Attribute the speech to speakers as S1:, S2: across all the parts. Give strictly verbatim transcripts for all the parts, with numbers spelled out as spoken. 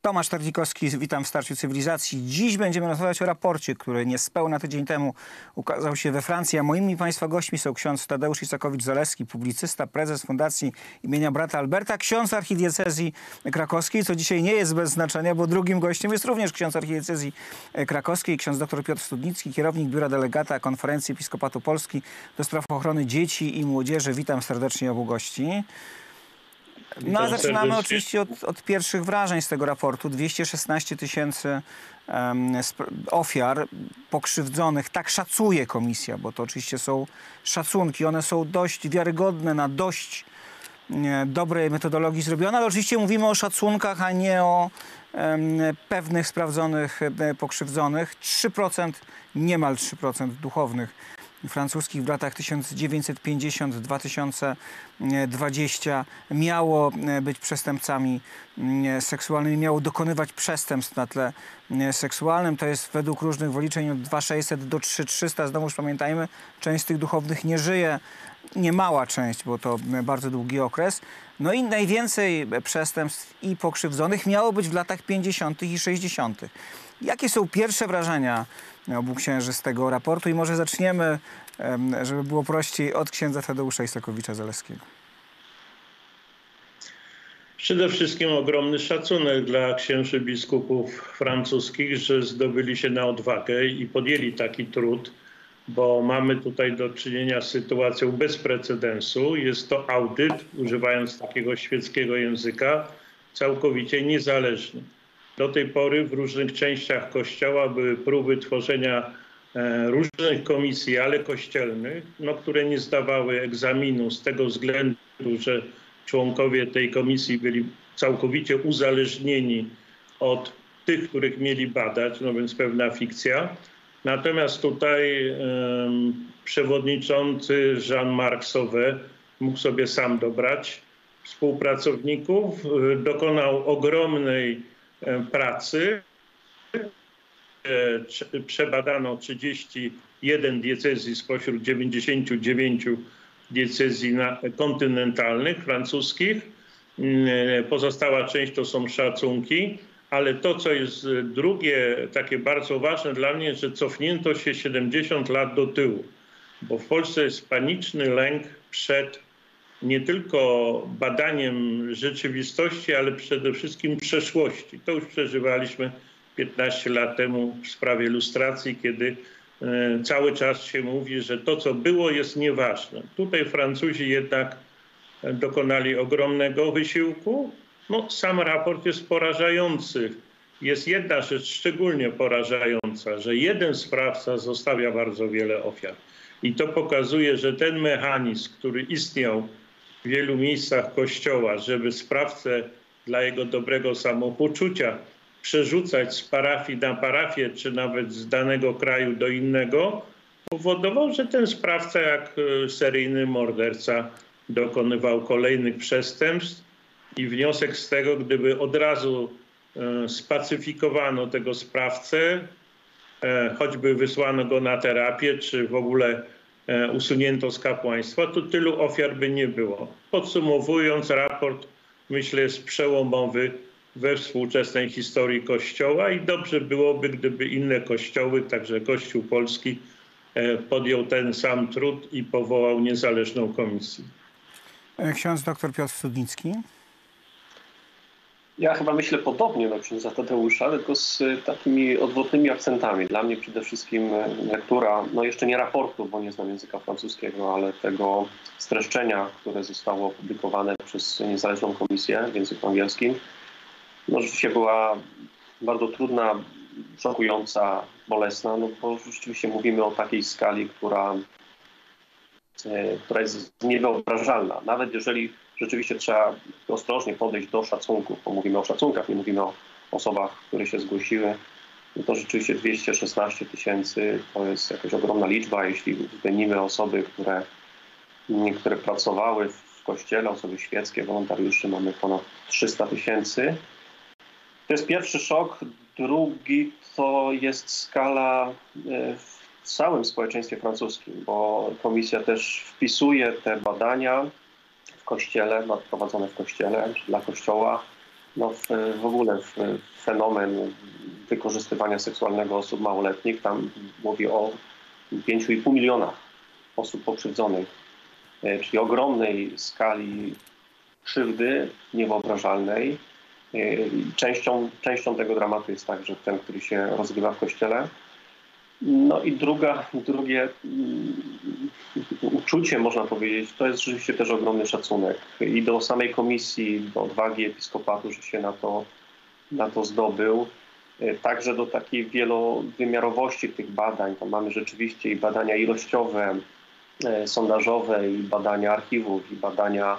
S1: Tomasz Tardzikowski, witam w Starciu Cywilizacji. Dziś będziemy rozmawiać o raporcie, który niespełna tydzień temu ukazał się we Francji, a moimi Państwa gośćmi są ksiądz Tadeusz Isakowicz-Zaleski, publicysta, prezes Fundacji imienia brata Alberta, ksiądz archidiecezji krakowskiej, co dzisiaj nie jest bez znaczenia, bo drugim gościem jest również ksiądz archidiecezji krakowskiej, ksiądz dr Piotr Studnicki, kierownik Biura Delegata Konferencji Episkopatu Polski do spraw ochrony dzieci i młodzieży. Witam serdecznie obu gości. No a zaczynamy oczywiście od, od pierwszych wrażeń z tego raportu. dwieście szesnaście tysięcy um, ofiar pokrzywdzonych. Tak szacuje komisja, bo to oczywiście są szacunki. One są dość wiarygodne, na dość nie, dobrej metodologii zrobione, ale oczywiście mówimy o szacunkach, a nie o um, pewnych sprawdzonych e, pokrzywdzonych. trzy procent, niemal trzy procent duchownych francuskich w latach tysiąc dziewięćset pięćdziesiąt do dwa tysiące dwudziestego miało być przestępcami seksualnymi, miało dokonywać przestępstw na tle seksualnym. To jest według różnych wyliczeń od dwa tysiące sześćset do trzy tysiące trzysta. Znowuż pamiętajmy, część z tych duchownych nie żyje. Niemała część, bo to bardzo długi okres. No i najwięcej przestępstw i pokrzywdzonych miało być w latach pięćdziesiątych i sześćdziesiątych. Jakie są pierwsze wrażenia obu księży z tego raportu? I może zaczniemy, żeby było prościej, od księdza Tadeusza Isakowicza-Zaleskiego.
S2: Przede wszystkim ogromny szacunek dla księży biskupów francuskich, że zdobyli się na odwagę i podjęli taki trud, bo mamy tutaj do czynienia z sytuacją bez precedensu. Jest to audyt, używając takiego świeckiego języka, całkowicie niezależny. Do tej pory w różnych częściach Kościoła były próby tworzenia e, różnych komisji, ale kościelnych, no, które nie zdawały egzaminu z tego względu, że członkowie tej komisji byli całkowicie uzależnieni od tych, których mieli badać, no więc pewna fikcja. Natomiast tutaj e, przewodniczący Jean-Marc Sauvé mógł sobie sam dobrać współpracowników, e, dokonał ogromnej pracy. Przebadano trzydzieści jeden diecezji spośród dziewięćdziesięciu dziewięciu diecezji kontynentalnych francuskich. Pozostała część to są szacunki, ale to, co jest drugie, takie bardzo ważne dla mnie, że cofnięto się siedemdziesiąt lat do tyłu, bo w Polsce jest paniczny lęk przed nie tylko badaniem rzeczywistości, ale przede wszystkim przeszłości. To już przeżywaliśmy piętnaście lat temu w sprawie lustracji, kiedy e, cały czas się mówi, że to, co było, jest nieważne. Tutaj Francuzi jednak dokonali ogromnego wysiłku. No, sam raport jest porażający. Jest jedna rzecz szczególnie porażająca, że jeden sprawca zostawia bardzo wiele ofiar. I to pokazuje, że ten mechanizm, który istniał w wielu miejscach Kościoła, żeby sprawcę dla jego dobrego samopoczucia przerzucać z parafii na parafię, czy nawet z danego kraju do innego, powodował, że ten sprawca jak seryjny morderca dokonywał kolejnych przestępstw i wniosek z tego, gdyby od razu e, spacyfikowano tego sprawcę, e, choćby wysłano go na terapię, czy w ogóle usunięto z kapłaństwa, to tylu ofiar by nie było. Podsumowując, raport, myślę, jest przełomowy we współczesnej historii Kościoła i dobrze byłoby, gdyby inne kościoły, także Kościół Polski, podjął ten sam trud i powołał niezależną komisję.
S1: Ksiądz dr Piotr Studnicki.
S3: Ja chyba myślę podobnie na księdza Tadeusza, tylko z takimi odwrotnymi akcentami. Dla mnie przede wszystkim lektura, no jeszcze nie raportu, bo nie znam języka francuskiego, ale tego streszczenia, które zostało opublikowane przez niezależną komisję w języku angielskim, no rzeczywiście była bardzo trudna, szokująca, bolesna, no bo rzeczywiście mówimy o takiej skali, która, która jest niewyobrażalna. Nawet jeżeli rzeczywiście trzeba ostrożnie podejść do szacunków, bo mówimy o szacunkach, nie mówimy o osobach, które się zgłosiły. No to rzeczywiście dwieście szesnaście tysięcy to jest jakaś ogromna liczba. Jeśli uwzględnimy osoby, które, które pracowały w kościele, osoby świeckie, wolontariuszy, mamy ponad trzysta tysięcy. To jest pierwszy szok. Drugi to jest skala w całym społeczeństwie francuskim, bo komisja też wpisuje te badania w kościele, prowadzone w kościele, czy dla kościoła, no w, w ogóle w fenomen wykorzystywania seksualnego osób małoletnich. Tam mówi o pięciu i pół miliona osób pokrzywdzonych, czyli ogromnej skali krzywdy niewyobrażalnej. Częścią, częścią tego dramatu jest także ten, który się rozgrywa w kościele. No i druga, drugie uczucie, można powiedzieć, to jest rzeczywiście też ogromny szacunek i do samej komisji, do odwagi episkopatu, że się na to, na to zdobył. Także do takiej wielowymiarowości tych badań. Tam mamy rzeczywiście i badania ilościowe, sondażowe, i badania archiwów, i badania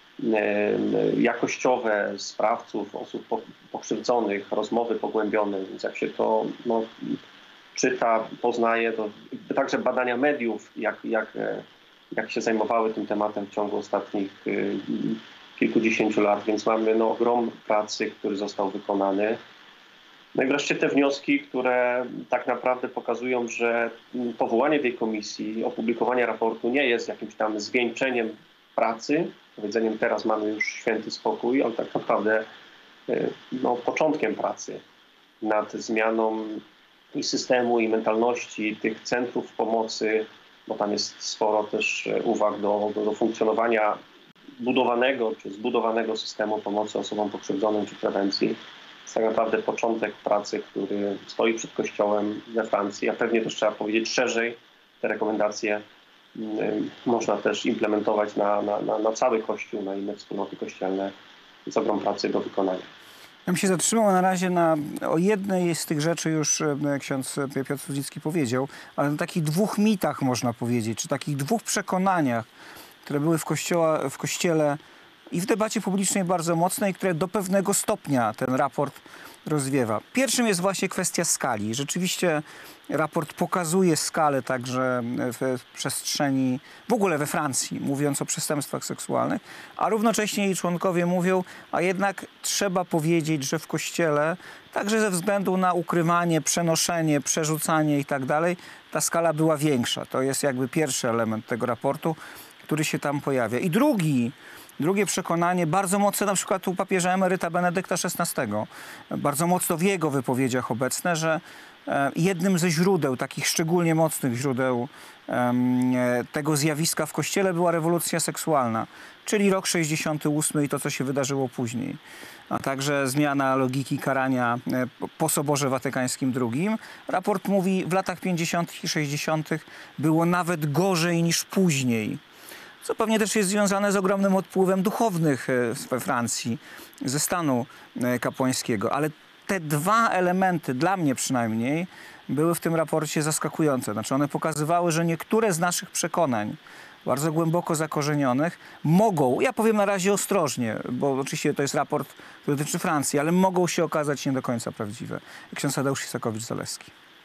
S3: jakościowe sprawców, osób pokrzywdzonych, rozmowy pogłębione. Więc jak się to no, czyta, poznaje, to także badania mediów, jak, jak, jak się zajmowały tym tematem w ciągu ostatnich kilkudziesięciu lat. Więc mamy no, ogrom pracy, który został wykonany. No i wreszcie te wnioski, które tak naprawdę pokazują, że powołanie tej komisji, opublikowanie raportu nie jest jakimś tam zwieńczeniem pracy, powiedzeniem teraz mamy już święty spokój, ale tak naprawdę no, początkiem pracy nad zmianą i systemu, i mentalności tych centrów pomocy, bo tam jest sporo też uwag do, do, do funkcjonowania budowanego czy zbudowanego systemu pomocy osobom pokrzywdzonym czy prewencji. Jest tak naprawdę początek pracy, który stoi przed Kościołem we Francji, a pewnie też trzeba powiedzieć szerzej, te rekomendacje można też implementować na, na, na, na cały Kościół, na inne wspólnoty kościelne. Jest ogrom pracy do wykonania.
S1: Ja bym się zatrzymał na razie na, o jednej z tych rzeczy już ksiądz Piotr Sudzicki powiedział, ale na takich dwóch mitach można powiedzieć, czy takich dwóch przekonaniach, które były w, kościoła, w Kościele i w debacie publicznej bardzo mocnej, które do pewnego stopnia ten raport rozwiewa. Pierwszym jest właśnie kwestia skali. Rzeczywiście raport pokazuje skalę także w przestrzeni, w ogóle we Francji, mówiąc o przestępstwach seksualnych, a równocześnie jej członkowie mówią, a jednak trzeba powiedzieć, że w Kościele, także ze względu na ukrywanie, przenoszenie, przerzucanie i tak dalej, ta skala była większa. To jest jakby pierwszy element tego raportu, który się tam pojawia. I drugi, Drugie przekonanie, bardzo mocne na przykład u papieża emeryta Benedykta szesnastego, bardzo mocno w jego wypowiedziach obecne, że jednym ze źródeł, takich szczególnie mocnych źródeł tego zjawiska w Kościele była rewolucja seksualna, czyli rok sześćdziesiąty ósmy i to, co się wydarzyło później, a także zmiana logiki karania po Soborze Watykańskim drugim. Raport mówi, w latach pięćdziesiątych i sześćdziesiątych było nawet gorzej niż później, co pewnie też jest związane z ogromnym odpływem duchownych we Francji, ze stanu kapłańskiego. Ale te dwa elementy, dla mnie przynajmniej, były w tym raporcie zaskakujące. Znaczy one pokazywały, że niektóre z naszych przekonań, bardzo głęboko zakorzenionych, mogą, ja powiem na razie ostrożnie, bo oczywiście to jest raport, który dotyczy Francji, ale mogą się okazać nie do końca prawdziwe. Ksiądz Tadeusz Isakowicz-Zaleski.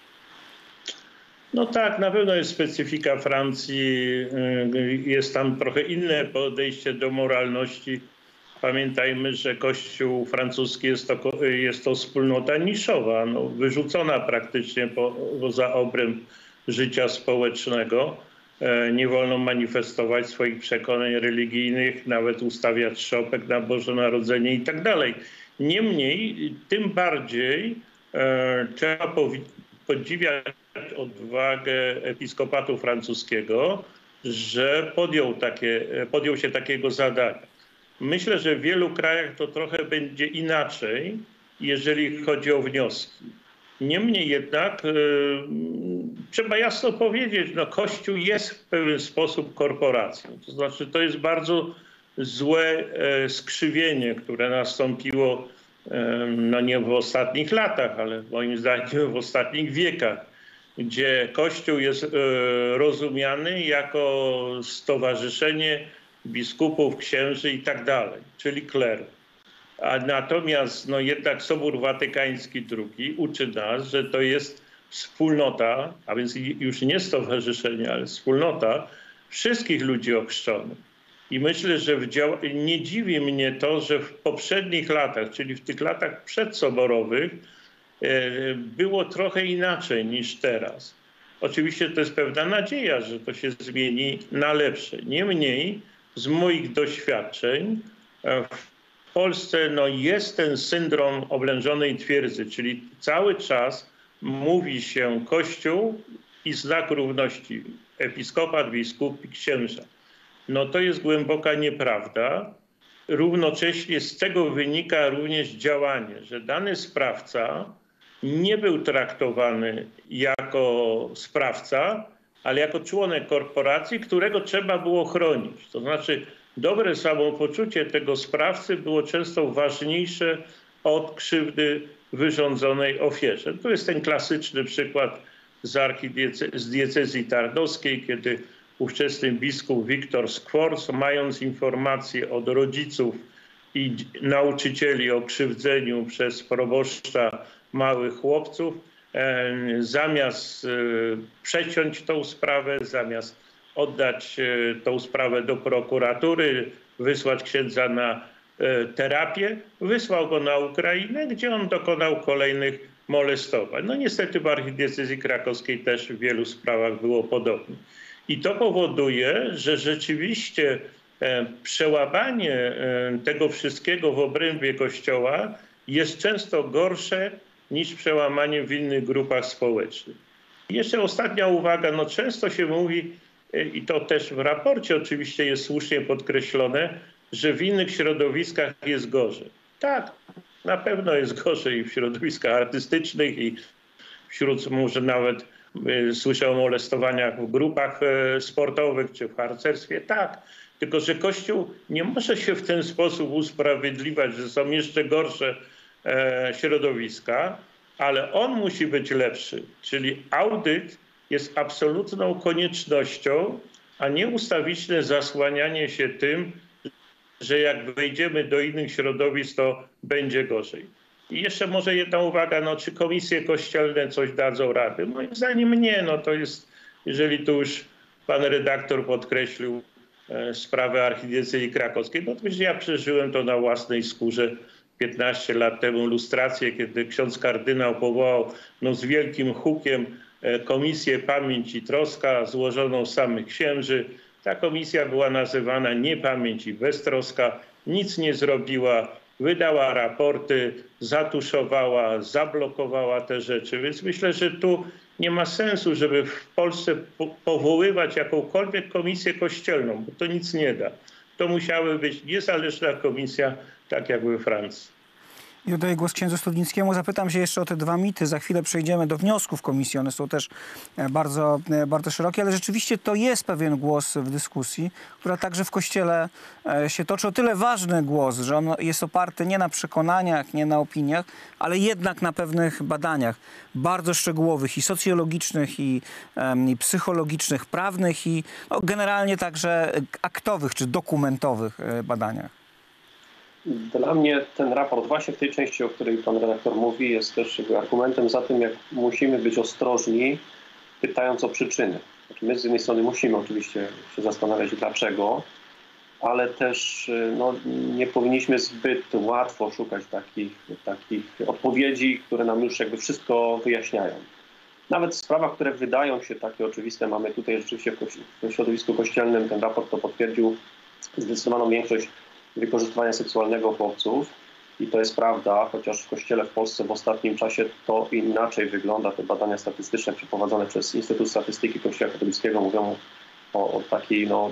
S2: No tak, na pewno jest specyfika Francji, jest tam trochę inne podejście do moralności. Pamiętajmy, że Kościół francuski jest to, jest to wspólnota niszowa, no, wyrzucona praktycznie po, poza obręb życia społecznego. Nie wolno manifestować swoich przekonań religijnych, nawet ustawiać szopek na Boże Narodzenie i tak dalej. Niemniej, tym bardziej e, trzeba podziwiać odwagę episkopatu francuskiego, że podjął, takie, podjął się takiego zadania. Myślę, że w wielu krajach to trochę będzie inaczej, jeżeli chodzi o wnioski. Niemniej jednak y, trzeba jasno powiedzieć, no Kościół jest w pewien sposób korporacją. To znaczy to jest bardzo złe e, skrzywienie, które nastąpiło e, no nie w ostatnich latach, ale moim zdaniem w ostatnich wiekach, gdzie Kościół jest e, rozumiany jako stowarzyszenie biskupów, księży i tak dalej, czyli kleru. A natomiast no jednak Sobór Watykański drugi uczy nas, że to jest wspólnota, a więc już nie stowarzyszenie, ale wspólnota wszystkich ludzi ochrzczonych. I myślę, że w dział... nie dziwi mnie to, że w poprzednich latach, czyli w tych latach przedsoborowych, było trochę inaczej niż teraz. Oczywiście to jest pewna nadzieja, że to się zmieni na lepsze. Niemniej z moich doświadczeń Polsce no, jest ten syndrom oblężonej twierdzy, czyli cały czas mówi się Kościół i znak równości, episkopat, biskup i księża. No to jest głęboka nieprawda. Równocześnie z tego wynika również działanie, że dany sprawca nie był traktowany jako sprawca, ale jako członek korporacji, którego trzeba było chronić. To znaczy dobre samopoczucie tego sprawcy było często ważniejsze od krzywdy wyrządzonej ofierze. To jest ten klasyczny przykład z, archidiece- z diecezji tarnowskiej, kiedy ówczesny biskup Wiktor Skworc, mając informacje od rodziców i nauczycieli o krzywdzeniu przez proboszcza małych chłopców, e, zamiast e, przeciąć tą sprawę, zamiast oddać e, tą sprawę do prokuratury, wysłać księdza na e, terapię, wysłał go na Ukrainę, gdzie on dokonał kolejnych molestowań. No niestety w archidiecezji krakowskiej też w wielu sprawach było podobnie. I to powoduje, że rzeczywiście e, przełamanie e, tego wszystkiego w obrębie Kościoła jest często gorsze niż przełamanie w innych grupach społecznych. I jeszcze ostatnia uwaga, no często się mówi, e, i to też w raporcie oczywiście jest słusznie podkreślone, że w innych środowiskach jest gorzej. Tak, na pewno jest gorzej w środowiskach artystycznych i wśród może nawet słyszę o molestowaniach w grupach sportowych czy w harcerstwie. Tak, tylko że Kościół nie może się w ten sposób usprawiedliwiać, że są jeszcze gorsze e, środowiska, ale on musi być lepszy. Czyli audyt jest absolutną koniecznością, a nie ustawiczne zasłanianie się tym, że jak wejdziemy do innych środowisk, to będzie gorzej. I jeszcze może jedna uwaga, no czy komisje kościelne coś dadzą rady? Moim zdaniem nie, no to jest, jeżeli tu już pan redaktor podkreślił e, sprawę archidiecezji krakowskiej, no to wiesz, ja przeżyłem to na własnej skórze piętnaście lat temu, lustrację, kiedy ksiądz kardynał powołał no, z wielkim hukiem e, Komisję Pamięć i Troska złożoną z samych księży. Ta komisja była nazywana Niepamięć i Beztroska, nic nie zrobiła, wydała raporty, zatuszowała, zablokowała te rzeczy. Więc myślę, że tu nie ma sensu, żeby w Polsce po powoływać jakąkolwiek komisję kościelną, bo to nic nie da. To musiały być niezależna komisja, tak jak we Francji.
S1: I oddaję głos księdzu Studnickiemu. Zapytam się jeszcze o te dwa mity. Za chwilę przejdziemy do wniosków komisji. One są też bardzo, bardzo szerokie, ale rzeczywiście to jest pewien głos w dyskusji, która także w Kościele się toczy. O tyle ważny głos, że on jest oparty nie na przekonaniach, nie na opiniach, ale jednak na pewnych badaniach bardzo szczegółowych i socjologicznych, i, i psychologicznych, prawnych, i no, generalnie także aktowych czy dokumentowych badaniach.
S3: Dla mnie ten raport właśnie w tej części, o której pan redaktor mówi, jest też argumentem za tym, jak musimy być ostrożni, pytając o przyczyny. Znaczy my z jednej strony musimy oczywiście się zastanawiać dlaczego, ale też no, nie powinniśmy zbyt łatwo szukać takich, takich odpowiedzi, które nam już jakby wszystko wyjaśniają. Nawet w sprawach, które wydają się takie oczywiste, mamy tutaj rzeczywiście w środowisku kościelnym, ten raport to potwierdził, zdecydowaną większość wykorzystywania seksualnego chłopców i to jest prawda, chociaż w Kościele w Polsce w ostatnim czasie to inaczej wygląda. Te badania statystyczne przeprowadzone przez Instytut Statystyki Kościoła Katolickiego mówią o, o takiej no,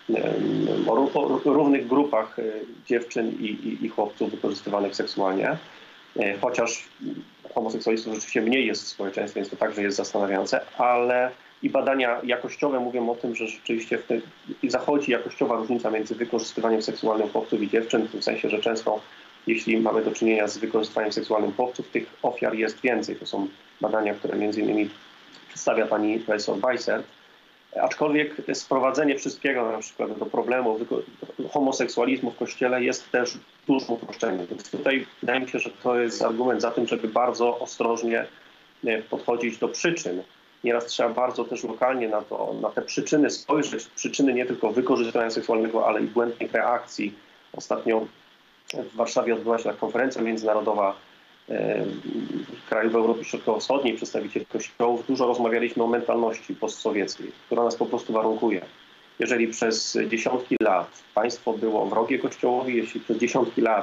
S3: o, o równych grupach dziewczyn i, i, i chłopców wykorzystywanych seksualnie. Chociaż homoseksualistów rzeczywiście mniej jest w społeczeństwie, więc to także jest zastanawiające, ale i badania jakościowe mówią o tym, że rzeczywiście w tym, zachodzi jakościowa różnica między wykorzystywaniem seksualnym chłopców i dziewczyn, w tym sensie, że często jeśli mamy do czynienia z wykorzystywaniem seksualnym chłopców, tych ofiar jest więcej. To są badania, które między innymi przedstawia pani profesor Weissert. Aczkolwiek sprowadzenie wszystkiego na przykład do problemu homoseksualizmu w Kościele jest też dużym uproszczeniem. Więc tutaj wydaje mi się, że to jest argument za tym, żeby bardzo ostrożnie podchodzić do przyczyn. Nieraz trzeba bardzo też lokalnie na, to, na te przyczyny spojrzeć. Przyczyny nie tylko wykorzystywania seksualnego, ale i błędnych reakcji. Ostatnio w Warszawie odbyła się ta konferencja międzynarodowa e, krajów Europy Środkowo-Wschodniej, przedstawicieli kościołów. Dużo rozmawialiśmy o mentalności postsowieckiej, która nas po prostu warunkuje. Jeżeli przez dziesiątki lat państwo było wrogie Kościołowi, jeśli przez dziesiątki lat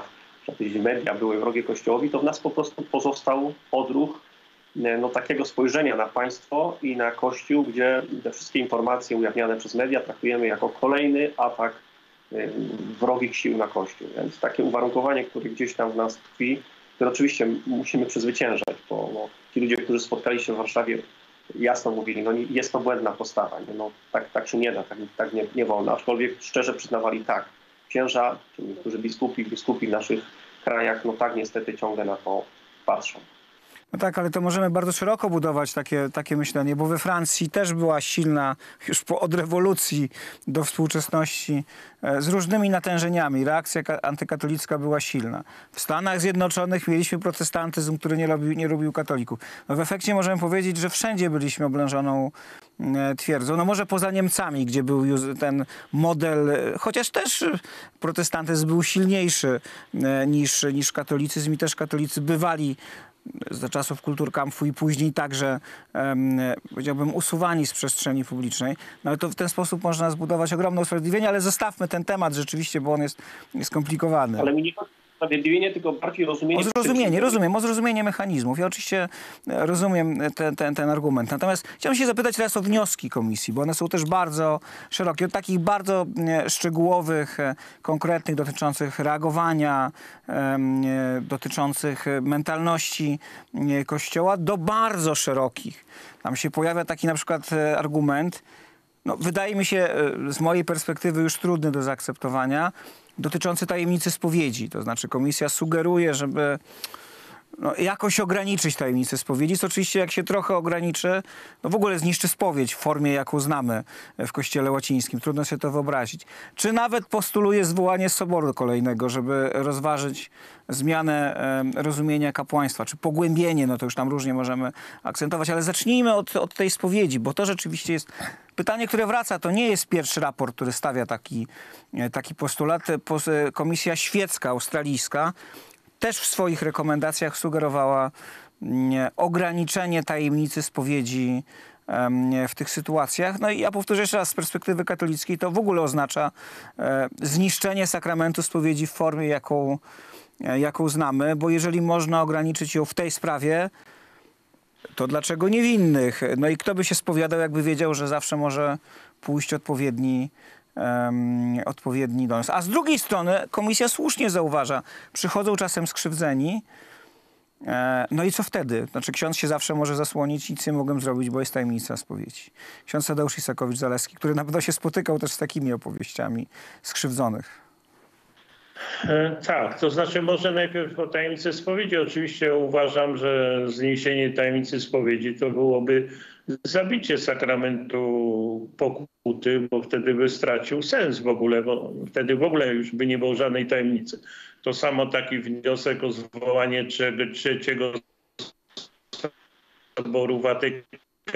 S3: że jakieś media były wrogie Kościołowi, to w nas po prostu pozostał odruch no, takiego spojrzenia na państwo i na Kościół, gdzie te wszystkie informacje ujawniane przez media traktujemy jako kolejny atak wrogich sił na Kościół. Więc takie uwarunkowanie, które gdzieś tam w nas tkwi, które oczywiście musimy przezwyciężać, bo no, ci ludzie, którzy spotkali się w Warszawie, jasno mówili, no jest to błędna postawa, nie? No, tak, tak się nie da, tak, tak nie, nie wolno. Aczkolwiek szczerze przyznawali tak, księża, czy niektórzy biskupi, biskupi w naszych krajach, no tak niestety ciągle na to patrzą.
S1: No tak, ale to możemy bardzo szeroko budować takie, takie myślenie, bo we Francji też była silna, już po, od rewolucji do współczesności, e, z różnymi natężeniami. Reakcja antykatolicka była silna. W Stanach Zjednoczonych mieliśmy protestantyzm, który nie lubił, nie lubił katolików. No w efekcie możemy powiedzieć, że wszędzie byliśmy oblężoną e, twierdzą. No może poza Niemcami, gdzie był już ten model, e, chociaż też protestantyzm był silniejszy e, niż, niż katolicyzm i też katolicy bywali za czasów Kulturkampfu i później także, um, powiedziałbym, usuwani z przestrzeni publicznej. No ale to w ten sposób można zbudować ogromne usprawiedliwienie, ale zostawmy ten temat rzeczywiście, bo on jest skomplikowany.
S3: Ale mi nie chodzi o usprawiedliwienie, tylko bardziej rozumienie...
S1: O zrozumienie, rozumiem, o zrozumienie mechanizmów. Ja oczywiście rozumiem ten, ten, ten argument. Natomiast chciałem się zapytać teraz o wnioski komisji, bo one są też bardzo szerokie, od takich bardzo szczegółowych, konkretnych, dotyczących reagowania, dotyczących mentalności Kościoła, do bardzo szerokich. Tam się pojawia taki na przykład argument, no, wydaje mi się z mojej perspektywy już trudny do zaakceptowania, dotyczący tajemnicy spowiedzi. To znaczy komisja sugeruje, żeby no, jakoś ograniczyć tajemnicę spowiedzi, co oczywiście jak się trochę ograniczy, no w ogóle zniszczy spowiedź w formie, jaką znamy w Kościele łacińskim. Trudno sobie to wyobrazić. Czy nawet postuluje zwołanie soboru kolejnego, żeby rozważyć zmianę e, rozumienia kapłaństwa, czy pogłębienie, no to już tam różnie możemy akcentować, ale zacznijmy od, od tej spowiedzi, bo to rzeczywiście jest pytanie, które wraca. To nie jest pierwszy raport, który stawia taki, taki postulat. Komisja Świecka, australijska, też w swoich rekomendacjach sugerowała nie, ograniczenie tajemnicy spowiedzi nie, w tych sytuacjach. No i ja powtórzę jeszcze raz, z perspektywy katolickiej to w ogóle oznacza e, zniszczenie sakramentu spowiedzi w formie, jaką, e, jaką znamy, bo jeżeli można ograniczyć ją w tej sprawie, to dlaczego niewinnych? No i kto by się spowiadał, jakby wiedział, że zawsze może pójść odpowiedni Um, odpowiedni donios. A z drugiej strony komisja słusznie zauważa, przychodzą czasem skrzywdzeni, e, no i co wtedy? Znaczy ksiądz się zawsze może zasłonić, nic nie mogłem zrobić, bo jest tajemnica spowiedzi. Ksiądz Tadeusz Isakowicz-Zaleski, który na pewno się spotykał też z takimi opowieściami skrzywdzonych.
S2: E, tak, to znaczy może najpierw o tajemnicy spowiedzi. Oczywiście uważam, że zniesienie tajemnicy spowiedzi to byłoby zabicie sakramentu pokuty, bo wtedy by stracił sens w ogóle, bo wtedy w ogóle już by nie było żadnej tajemnicy. To samo taki wniosek o zwołanie trzeciego Soboru Watykanu,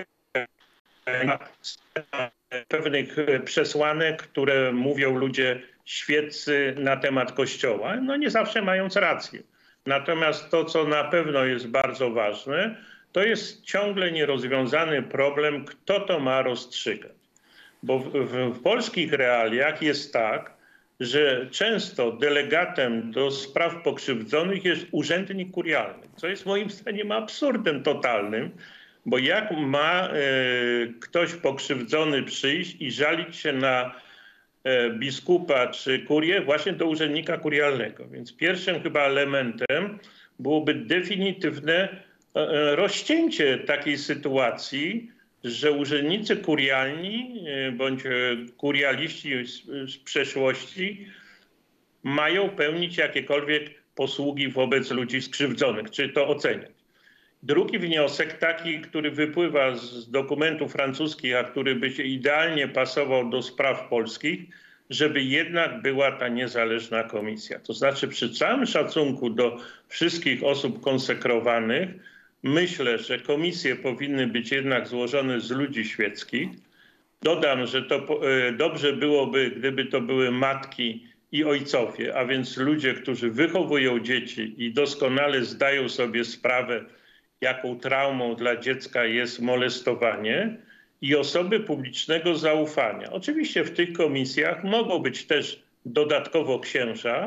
S2: pewnych przesłanek, które mówią ludzie świeccy na temat Kościoła, no nie zawsze mając rację. Natomiast to, co na pewno jest bardzo ważne, to jest ciągle nierozwiązany problem, kto to ma rozstrzygać. Bo w, w, w polskich realiach jest tak, że często delegatem do spraw pokrzywdzonych jest urzędnik kurialny, co jest moim zdaniem absurdem totalnym, bo jak ma e, ktoś pokrzywdzony przyjść i żalić się na e, biskupa czy kurię właśnie do urzędnika kurialnego. Więc pierwszym chyba elementem byłoby definitywne rozcięcie takiej sytuacji, że urzędnicy kurialni bądź kurialiści z przeszłości mają pełnić jakiekolwiek posługi wobec ludzi skrzywdzonych, czy to oceniać. Drugi wniosek, taki, który wypływa z dokumentów francuskich, a który by się idealnie pasował do spraw polskich, żeby jednak była ta niezależna komisja. To znaczy przy całym szacunku do wszystkich osób konsekrowanych, myślę, że komisje powinny być jednak złożone z ludzi świeckich. Dodam, że to dobrze byłoby, gdyby to były matki i ojcowie, a więc ludzie, którzy wychowują dzieci i doskonale zdają sobie sprawę, jaką traumą dla dziecka jest molestowanie, i osoby publicznego zaufania. Oczywiście w tych komisjach mogą być też dodatkowo księża,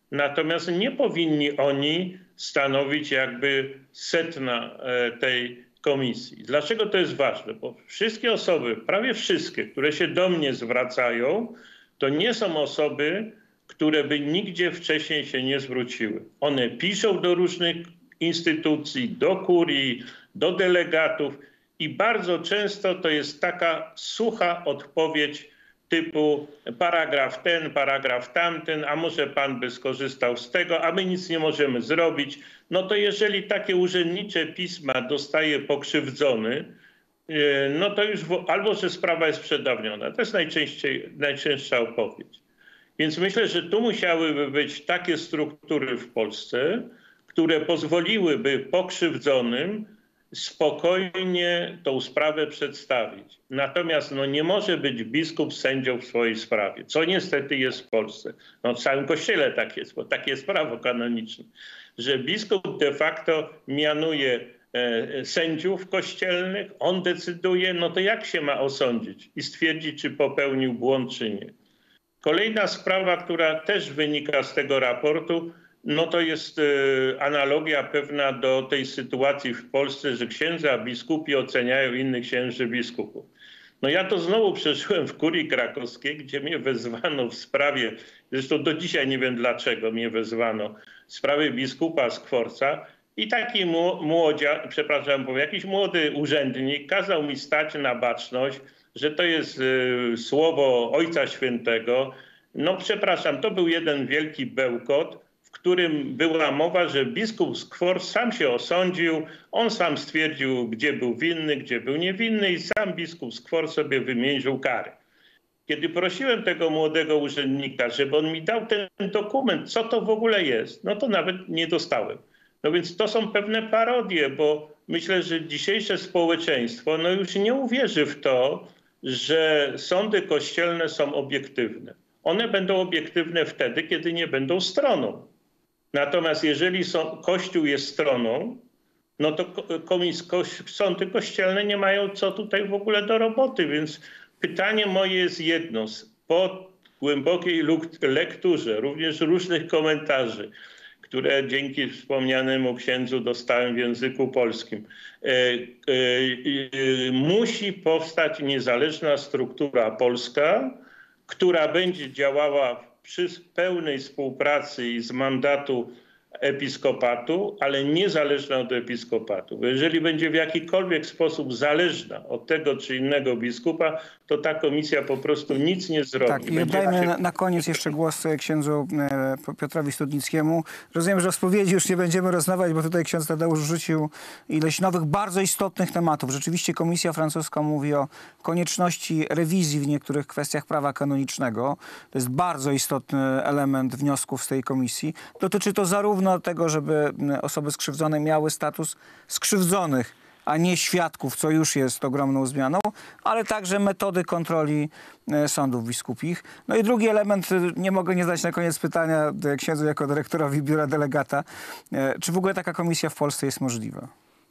S2: natomiast nie powinni oni stanowić jakby sedna tej komisji. Dlaczego to jest ważne? Bo wszystkie osoby, prawie wszystkie, które się do mnie zwracają, to nie są osoby, które by nigdzie wcześniej się nie zwróciły. One piszą do różnych instytucji, do kurii, do delegatów i bardzo często to jest taka sucha odpowiedź typu paragraf ten, paragraf tamten, a może pan by skorzystał z tego, a my nic nie możemy zrobić. No to jeżeli takie urzędnicze pisma dostaje pokrzywdzony, no to już w, albo że sprawa jest przedawniona. To jest najczęściej, najczęstsza odpowiedź. Więc myślę, że tu musiałyby być takie struktury w Polsce, które pozwoliłyby pokrzywdzonym spokojnie tą sprawę przedstawić. Natomiast no, nie może być biskup sędzią w swojej sprawie, co niestety jest w Polsce. No, w całym Kościele tak jest, bo takie jest prawo kanoniczne, że biskup de facto mianuje e, sędziów kościelnych, on decyduje, no to jak się ma osądzić i stwierdzić, czy popełnił błąd, czy nie. Kolejna sprawa, która też wynika z tego raportu, no to jest y, analogia pewna do tej sytuacji w Polsce, że księdza biskupi oceniają innych księży biskupów. No ja to znowu przeżyłem w kurii krakowskiej, gdzie mnie wezwano w sprawie, zresztą do dzisiaj nie wiem dlaczego mnie wezwano, w sprawie biskupa Skworca i taki młodzia, przepraszam, bo jakiś młody urzędnik kazał mi stać na baczność, że to jest y, słowo Ojca Świętego. No przepraszam, to był jeden wielki bełkot, w którym była mowa, że biskup Skworc sam się osądził, on sam stwierdził, gdzie był winny, gdzie był niewinny i sam biskup Skworc sobie wymierzył karę. Kiedy prosiłem tego młodego urzędnika, żeby on mi dał ten dokument, co to w ogóle jest, no to nawet nie dostałem. No więc to są pewne parodie, bo myślę, że dzisiejsze społeczeństwo no już nie uwierzy w to, że sądy kościelne są obiektywne. One będą obiektywne wtedy, kiedy nie będą stroną. Natomiast jeżeli są, Kościół jest stroną, no to komis, ko, sądy kościelne nie mają co tutaj w ogóle do roboty. Więc pytanie moje jest jedno. Po głębokiej lekturze, również różnych komentarzy, które dzięki wspomnianemu księdzu dostałem w języku polskim, e, e, e, musi powstać niezależna struktura polska, która będzie działała przy pełnej współpracy i z mandatu episkopatu, ale niezależna od episkopatu. Bo jeżeli będzie w jakikolwiek sposób zależna od tego czy innego biskupa, to ta komisja po prostu nic nie zrobi.
S1: Tak, i oddajmy na, na koniec jeszcze głos księdzu e, Piotrowi Studnickiemu. Rozumiem, że o spowiedzi już nie będziemy rozmawiać, bo tutaj ksiądz Tadeusz rzucił ileś nowych, bardzo istotnych tematów. Rzeczywiście komisja francuska mówi o konieczności rewizji w niektórych kwestiach prawa kanonicznego. To jest bardzo istotny element wniosków z tej komisji. Dotyczy to zarówno tego, żeby osoby skrzywdzone miały status skrzywdzonych, a nie świadków, co już jest ogromną zmianą, ale także metody kontroli sądów biskupich. No i drugi element, nie mogę nie zadać na koniec pytania księdzu jako dyrektorowi biura delegata. Czy w ogóle taka komisja w Polsce jest możliwa?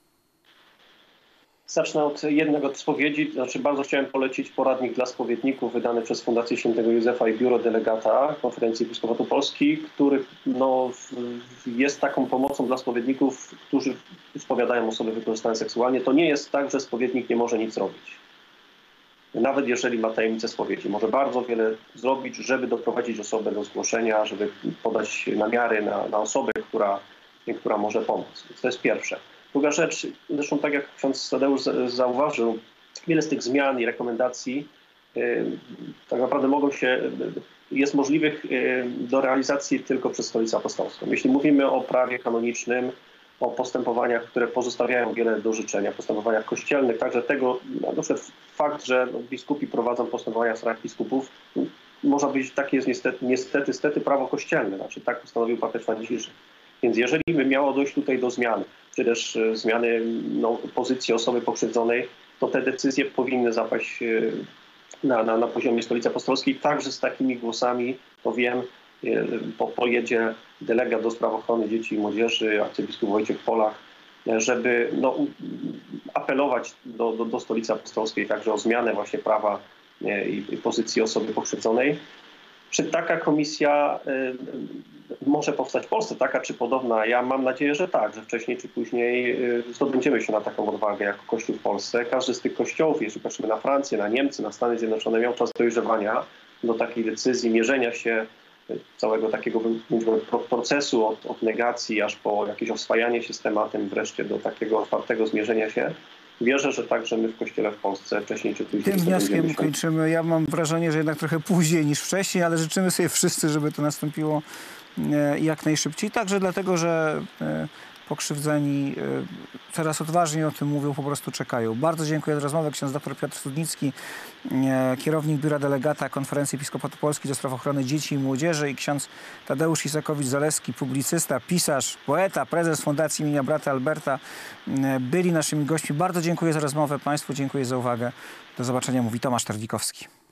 S3: Zacznę od jednego od spowiedzi. Znaczy bardzo chciałem polecić poradnik dla spowiedników wydany przez Fundację Świętego Józefa i Biuro Delegata Konferencji Episkopatu Polski, który no, jest taką pomocą dla spowiedników, którzy spowiadają osoby wykorzystane seksualnie. To nie jest tak, że spowiednik nie może nic robić. Nawet jeżeli ma tajemnicę spowiedzi. Może bardzo wiele zrobić, żeby doprowadzić osobę do zgłoszenia, żeby podać namiary na, na osobę, która, która może pomóc. Więc to jest pierwsze. Druga rzecz, zresztą tak jak ksiądz Tadeusz zauważył, wiele z tych zmian i rekomendacji y, tak naprawdę mogą się, jest możliwych y, do realizacji tylko przez Stolicę Apostolską. Jeśli mówimy o prawie kanonicznym, o postępowaniach, które pozostawiają wiele do życzenia, postępowaniach kościelnych, także tego, na przykład fakt, że no, biskupi prowadzą postępowania w sprawach biskupów, można powiedzieć, takie jest niestety, niestety, niestety prawo kościelne, znaczy tak postanowił papież Franciszek. Więc jeżeli by miało dojść tutaj do zmian, czy też zmiany no, pozycji osoby pokrzywdzonej, to te decyzje powinny zapaść na, na, na poziomie Stolicy Apostolskiej. Także z takimi głosami, to wiem, po, pojedzie delegat do spraw ochrony dzieci i młodzieży, arcybiskup Wojciech Polak, żeby no, apelować do, do, do Stolicy Apostolskiej także o zmianę właśnie prawa i, i pozycji osoby pokrzywdzonej. Czy taka komisja może powstać w Polsce, taka czy podobna? Ja mam nadzieję, że tak, że wcześniej czy później zdobędziemy się na taką odwagę jako Kościół w Polsce. Każdy z tych kościołów, jeśli patrzymy na Francję, na Niemcy, na Stany Zjednoczone, miał czas dojrzewania do takiej decyzji, mierzenia się całego takiego procesu od, od negacji aż po jakieś oswajanie się z tematem, wreszcie do takiego otwartego zmierzenia się. Wierzę, że także my w Kościele w Polsce wcześniej czy później...
S1: Tym wnioskiem kończymy. Ja mam wrażenie, że jednak trochę później niż wcześniej, ale życzymy sobie wszyscy, żeby to nastąpiło jak najszybciej. Także dlatego, że pokrzywdzeni coraz odważniej o tym mówią, po prostu czekają. Bardzo dziękuję za rozmowę. Ksiądz dr Piotr Studnicki, kierownik Biura Delegata Konferencji Episkopatu Polski do spraw ochrony dzieci i młodzieży, i ksiądz Tadeusz Isakowicz-Zaleski, publicysta, pisarz, poeta, prezes Fundacji imienia brata Alberta, byli naszymi gośćmi. Bardzo dziękuję za rozmowę Państwu, dziękuję za uwagę. Do zobaczenia, mówi Tomasz Tarwikowski.